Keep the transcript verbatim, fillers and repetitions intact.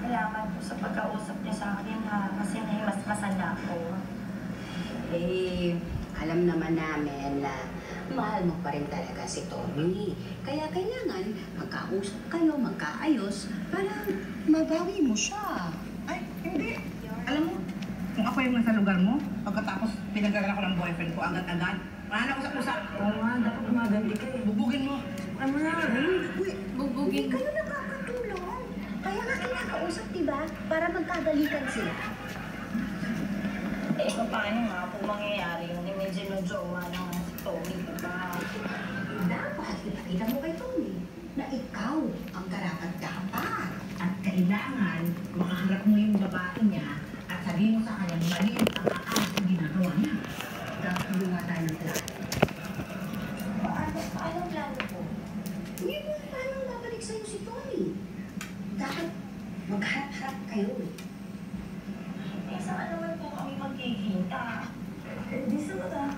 Salamat po sa pagkausap niya sa akin ha, kasi nahimas-masan na ako. Eh, alam naman namin na mahal mo pa rin talaga si Tommy. Kaya kailangan magkausap kayo, magkaayos, para mabawi mo siya. Ay, hindi. Alam mo, kung ako yung nasa lugar mo, pagkatapos pinagalan ako ng boyfriend ko agad-agad, wala na usap-usap. Oo nga, dapat gumaganti ka eh. Bubugin mo. Ano na? Uy, Bubugin. hindi kayo nakakatulong. Kaya nga kinakausap, diba? Para magkagalitan sila. Eh, paano nga kung mangyayari yung imagine ng jowa ng Tommy, diba? Dapat ipakita mo kay Tommy na ikaw ang karapat-dapat. At kailangan makaharap mo yung babae niya at sabihin mo sa kanya mali ang aas na ginagawa niya. Dapat gumawa tayo ng plan. Paano? Paano ang plano po? Hindi mo paano babalik sa'yo si Tommy. Dapat magharap-harap kayo. Eh, saan naman po kami magkikita? Eh, di sa mga